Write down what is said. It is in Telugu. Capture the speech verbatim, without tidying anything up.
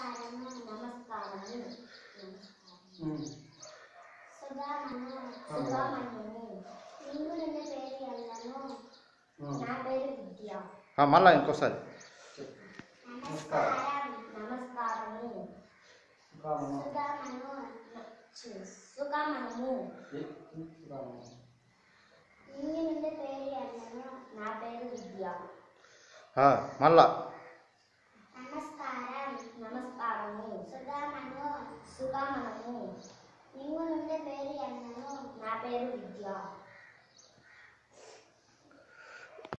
నమస్కారము నమస్కారము సుధామను సుధామణిని నీవు నిన్న పేరు ఎల్లను నా పేరు విద్య. మళ్ళా ఇంకోసారి నమస్కారం నమస్కారము సుధామను సుఖమనము నీవు నిన్న పేరు ఎల్లను నా పేరు విద్య. మళ్ళా నమస్కారం నమస్కారము సుధామను సుఖమనము నీవు నుండి పేరు ఎన్నను నా పేరు విద్య.